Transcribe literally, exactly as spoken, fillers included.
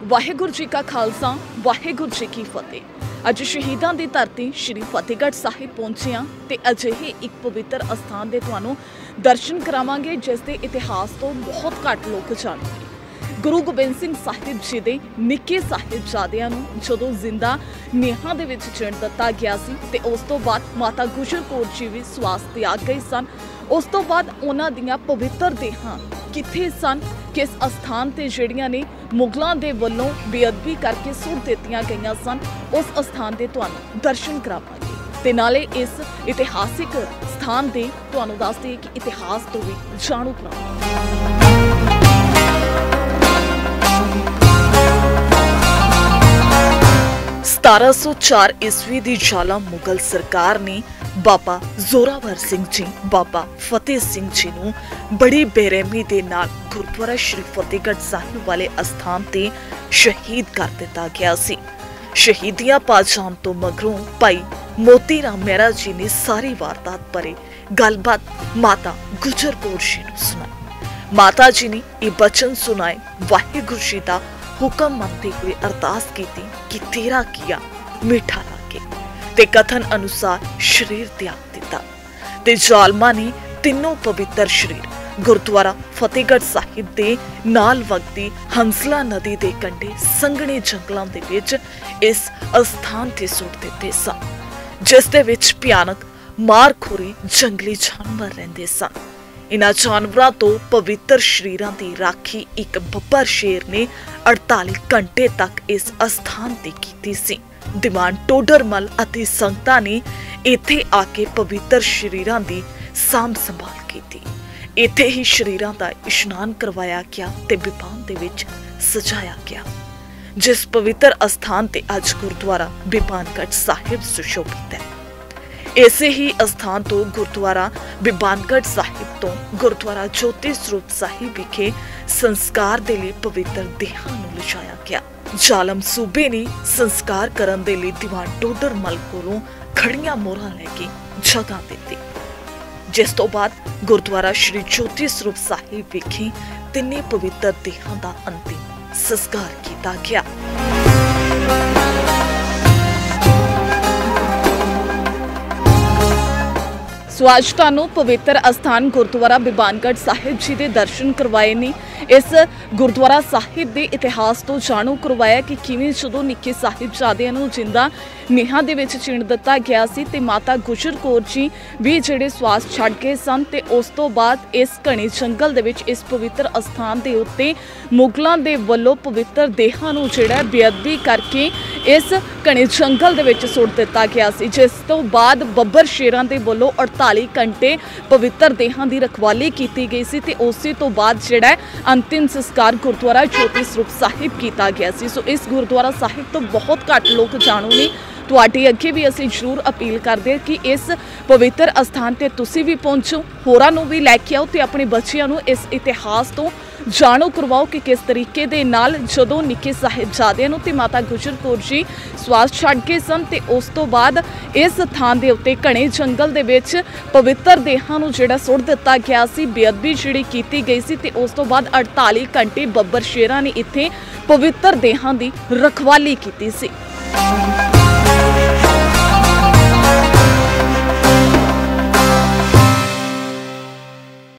ਵਾਹਿਗੁਰੂ जी का खालसा वाहिगुरू जी की फतेह। अज शहीदां दी धरती श्री फतेहगढ़ साहिब पहुंचे हां ते अजिहे एक पवित्र अस्थान दे तुहानूं दर्शन करावांगे जिस दे इतिहास तो बहुत घੱਟ लोग जाणदे। गुरु गोबिंद सिंह साहिब जी दे निक्के साहिबजादियां नूं जदों जिंदा नीहां दे विच चਿਣ ਦਿੱਤਾ ਗਿਆ ਸੀ ते उस तो बाद माता गुजर कौर जी भी सवास त्याग गए सन। उस तो बाद उन्हां दियां पवित्र देहां कित्थे सन, किस अस्थान ते जिहड़ियां ने मुगलों के वलों बेअदबी करके सुट दित्तियां गईयां सन, उस अस्थान के तुहानूं दर्शन करावांगे ते नाले इस इतिहासिक स्थान के तुहानूं दस दईए कि इतिहास तो भी जाणू करावांगे। सतारा सौ चार ईस्वी की जाला मुगल सरकार ने बाबा जोरावर सिंह जी, बाबा फतेह सिंह जी नूं बड़ी बेरहमी दे नाल गुरुद्वारा श्री फतेहगढ़ साहिब वाले अस्थान ते शहीद कर दिता गया सी। शहीदियां पा जाण तो मगरों भाई मोती राम मेहरा जी ने सारी वारदात बारे गलबात माता गुजर कौर जी नूं सुनाई। माता जी ने ये बचन सुनाए, वाहिगुरू जी दा हुक्म मनते हुए अरदास की कि तेरा किया मीठा लागे ते कथन अनुसार शरीर त्याग दिता ते जालमा ने तीनों पवित्र शरीर गुरुद्वारा फतेहगढ़ साहिब दे नाल वगदी हंसला नदी दे कंढे संघने जंगलों दे विच इस अस्थान ते सुट दिते सन, जिस दे विच भयानक मारखोरी जंगली जानवर रहिंदे सन। इन्हां जानवरां तो पवित्र शरीरां दी राखी एक बब्बर शेर ने अड़ताली घंटे तक इस अस्थान ते कीती सी। दीवान टोडरमल अते संगतां ने इत्थे आके पवित्र शरीरां दी साम संभाल कीती। इत्थे ही शरीरां दा इशनान करवाया गया ते बिपान दे विच सजाया गया। जिस पवित्र अस्थान ते अज गुरुद्वारा बिपानगढ़ साहिब सुशोभित है, ऐसे ही अस्थान तो गुरुद्वारा बिपानगढ़ साहिब तो गुरुद्वारा ज्योति स्वरूप साहिब विखे संस्कार दे लई पवित्र देहां नूं लिजाया गया। जालम सूबे ने संस्कार करन दे लई दीवान टोडरमल कोलों खड़ियां मोहरां लैके जगह दित्ती, जिस तो बाद गुरुद्वारा श्री ज्योति स्वरूप साहिब विखे तिन्ने पवित्र देहां दा अंतिम संस्कार किया गया। सो अज तुहानूं पवित्र अस्थान गुरुद्वारा बिपानगढ़ साहिब जी के दर्शन करवाए ने। इस गुरुद्वारा साहिब के इतिहास तो जाणू करवाया कि किवें जदों निक्के साहिबजादियां नूं जिंदा नीहां दे विच चਿਣ ਦਿੱਤਾ ਗਿਆ ਸੀ ते माता गुजर कौर जी भी जिहड़े सवास छड्ड गए सन ते उस तो बाद इस घने जंगल दे विच इस पवित्र अस्थान दे उत्ते मुगलों दे वल्लों पवित्र देहां नूं जिहड़ा बेअदबी करके इस घने जंगल दे विच सुट दित्ता गया सी, जिस तो बाद बब्बर शेरां दे वल्लों अड़ताली घंटे पवित्र देहां दी रखवाली कीती गई सी ते उसे तो बाद जिहड़ा अंतिम संस्कार गुरुद्वारा ज्योति स्वरूप साहिब किया गया सी। सो इस गुरुद्वारा साहिब तो बहुत घੱਟ लोग जाणू ने। तुहाडे अगे भी असीं जरूर अपील करदे कि इस पवित्र अस्थान ते तुसीं भी पहुंचो, होरां नूं भी लैके आओ ते अपने बच्चिआं नूं इस इतिहास तो जाणू करवाओ कि किस तरीके दे नाल जदों निक्के साहिबजादियां नूं ते माता गुजर कौर जी सवास छड्ड के सन ते उस तो बाद इस थां दे उत्ते घने जंगल दे विच पवित्र देहां नूं जिहड़ा सुट दित्ता गया सी, बेअदबी जिहड़ी कीती गई सी ते उस तो बाद अड़ताली घंटे बब्बर शेरां ने इत्थे पवित्र देहां दी रखवाली कीती सी।